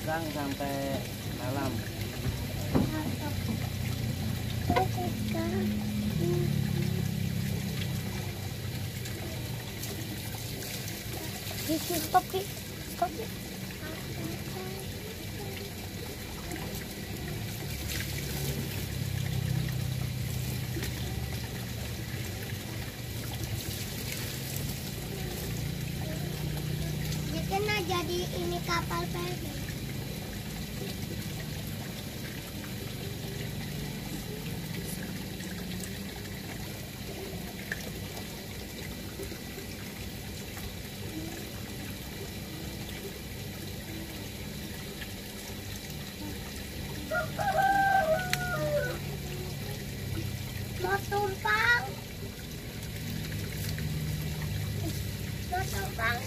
pasang sampai malam. Stop, stop. Kena jadi ini kapal feri. Mau tumpang. Mau tumpang.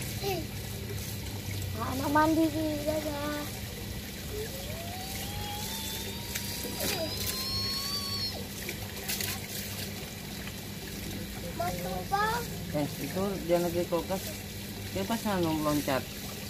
Anak mandi juga dah. Mau tumpang. Itu dia lagi kulkas. Dia pas loncat.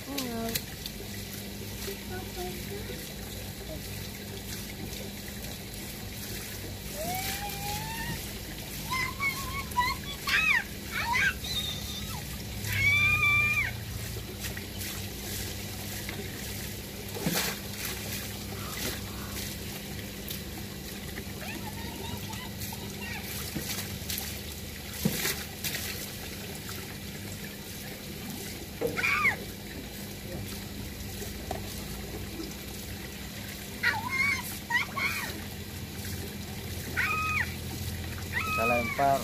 Kita lempar.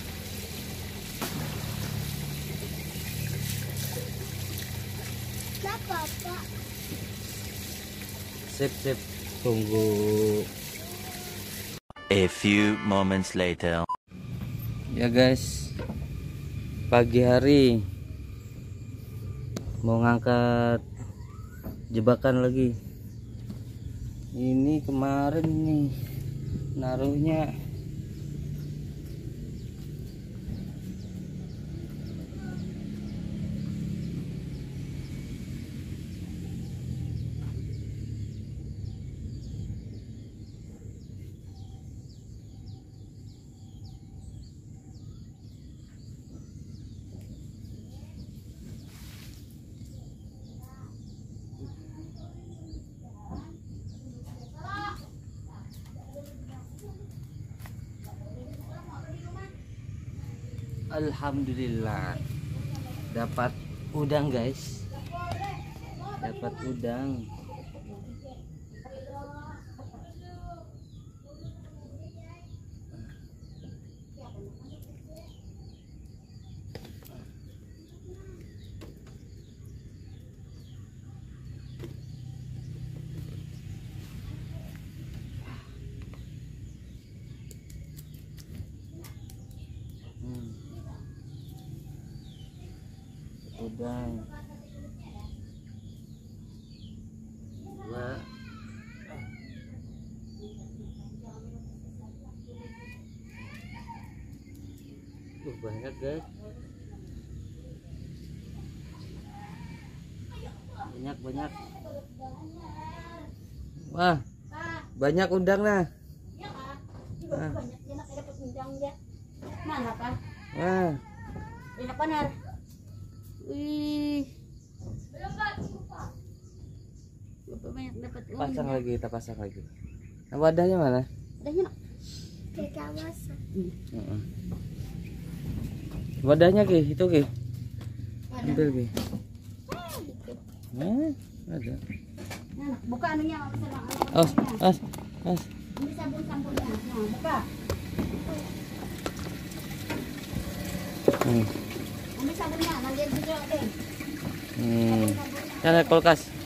Kenapa, Pak? Sip. Tunggu. A few moments later. Ya guys, pagi hari mau ngangkat jebakan lagi. Ini kemarin nih naruhnya alhamdulillah dapat udang guys, dapat udang. Udang. Wah. Banyak guys. Banyak. Wah. Banyak udang nah. Mana, Pak? Wah. Enak benar. Wih. Banyak dapat. Pasang lagi, kita pasang lagi. Nah, wadahnya mana? Wadahnya nak. Kita masak. Wadahnya Ki, itu Ki. Ambil Ki. Ada. Nah, buka anunya. As. Ini sabun-sabunnya. Nah, buka. Hmm. Ini sabunnya, nanti juga deh. Ada kulkas.